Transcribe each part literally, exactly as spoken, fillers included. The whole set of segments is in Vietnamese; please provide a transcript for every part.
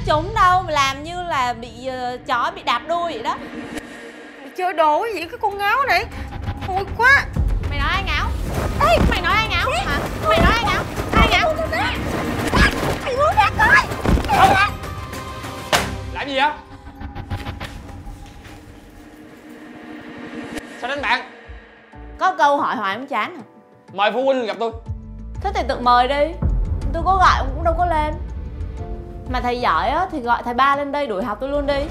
trúng đâu, mà làm như là bị uh, chó bị đạp đuôi vậy đó. Mày chơi đồ cái gì cái con ngáo này? Thôi quá. Mày nói ai ngáo? Ê, mày nói ai ngáo hả? Mày nói ai ngáo? Ai ngáo? Mày muốn ra coi. Làm gì vậy? Sao đánh bạn? Có câu hỏi hoài không chán hả? Mời phụ huynh gặp tôi. Thế thì tự mời đi. Tôi có gọi ông cũng đâu có lên. Mà thầy giỏi á thì gọi thầy ba lên đây đuổi học tôi luôn đi.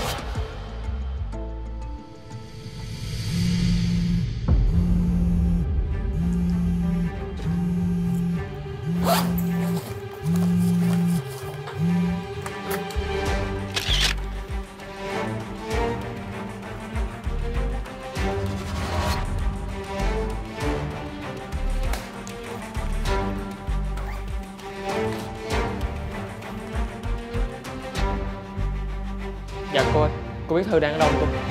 Dạ cô ơi, cô biết Thư đang ở đâu không cô?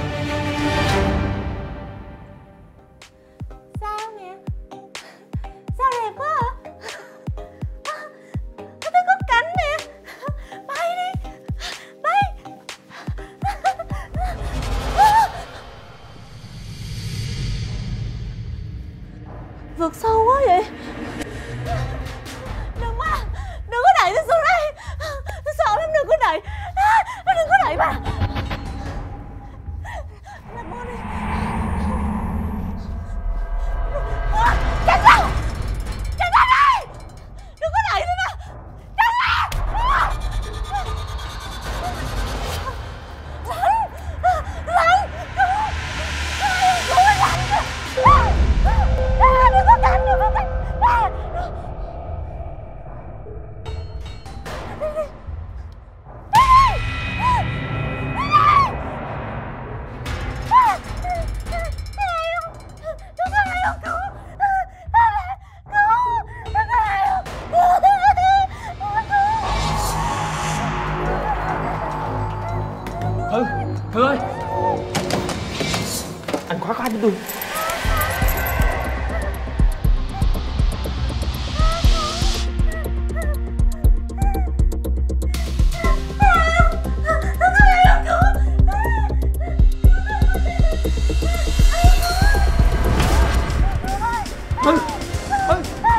Sao nè? Sao đẹp quá hả? Tôi thấy có cánh nè. Bay đi. Bay. Vượt sâu quá vậy. Đừng mà. Đừng có đẩy tôi xuống đây. Tôi sợ lắm, đừng có đẩy. Đừng có đẩy bà. Nằm mơ đi. Tránh ra. Tránh ra đây. Đừng có đẩy tôi nào. Tránh ra. Lăn. Lăn. Cứu mình lăn. Đừng có cắn, đừng có cắn. Thư, Thư ơi. Anh khóa khóa cho tôi. Thư, Thư.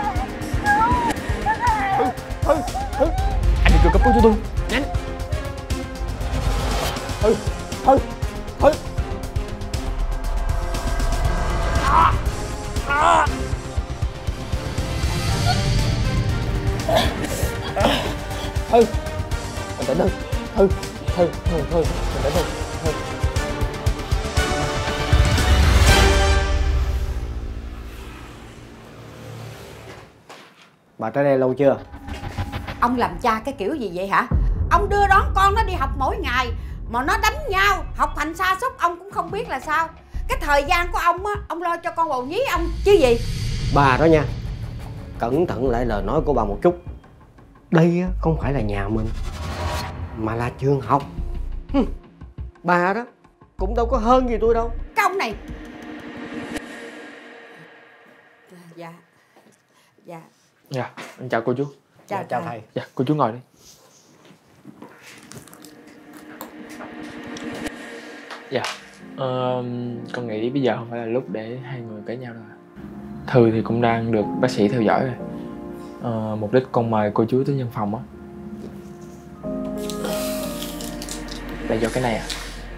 Thư, Thư, Thư. Anh đi kêu cấp cứu cho tôi, nhanh. Thư, Thư, Thư. À, à. Thư, bình tĩnh Thư, Thư, Thư, Thư, Thư, bình tĩnh Thư, Thư. Bà tới đây lâu chưa? Ông làm cha cái kiểu gì vậy hả? Ông đưa đón con nó đi học mỗi ngày mà nó đánh nhau, học hành sa sút ông cũng không biết là sao. Cái thời gian của ông á, ông lo cho con bầu nhí ông chứ gì. Bà đó nha, cẩn thận lại lời nói của bà một chút. Đây á, không phải là nhà mình mà là trường học. Hừm. Bà đó cũng đâu có hơn gì tôi đâu. Cái ông này. Dạ. Dạ. Dạ, anh chào cô chú. Chào, Dạ, chào thầy. Dạ, cô chú ngồi đi. Dạ, ờ, con nghĩ bây giờ không phải là lúc để hai người cãi nhau đâu ạ. Thư thì cũng đang được bác sĩ theo dõi rồi. Ờ, mục đích con mời cô chú tới văn phòng á là do cái này à.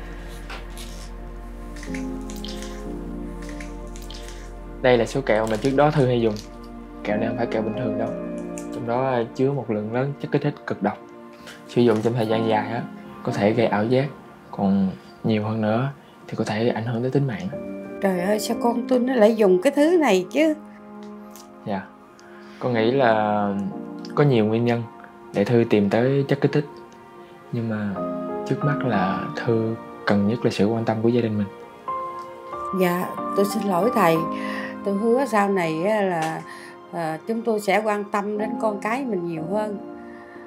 Đây là số kẹo mà trước đó Thư hay dùng. Kẹo này không phải kẹo bình thường đâu. Trong đó chứa một lượng lớn chất kích thích cực độc. Sử dụng trong thời gian dài á có thể gây ảo giác, còn nhiều hơn nữa thì có thể ảnh hưởng tới tính mạng. Trời ơi, sao con tôi nó lại dùng cái thứ này chứ? Dạ, con nghĩ là có nhiều nguyên nhân để Thư tìm tới chất kích thích. Nhưng mà trước mắt là Thư cần nhất là sự quan tâm của gia đình mình. Dạ, tôi xin lỗi thầy. Tôi hứa sau này là à, chúng tôi sẽ quan tâm đến con cái mình nhiều hơn.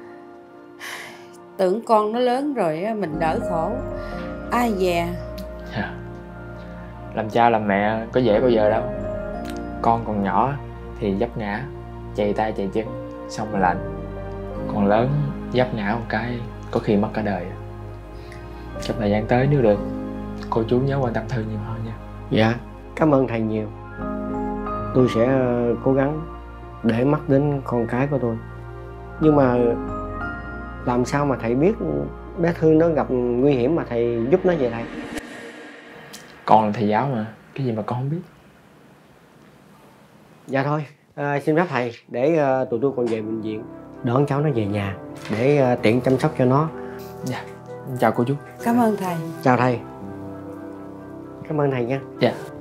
Tưởng con nó lớn rồi mình đỡ khổ. Ai dè. Dạ. Làm cha làm mẹ có dễ bao giờ đâu. Con còn nhỏ thì vấp ngã, chạy tay chạy chân xong mà lạnh. Còn lớn dấp ngã một cái có khi mất cả đời. Trong thời gian tới nếu được, cô chú nhớ quan tâm Thư nhiều hơn nha. Dạ, cảm ơn thầy nhiều. Tôi sẽ ờ, cố gắng để mắt đến con cái của tôi. Nhưng mà làm sao mà thầy biết bé Thư nó gặp nguy hiểm mà thầy giúp nó vậy thầy? Con là thầy giáo mà, cái gì mà con không biết. Dạ thôi, à, xin phép thầy để à, tụi tôi còn về bệnh viện đón cháu nó về nhà để à, tiện chăm sóc cho nó. Dạ, chào cô chú. Cảm ơn thầy. Chào thầy. Cảm ơn thầy nha. Dạ.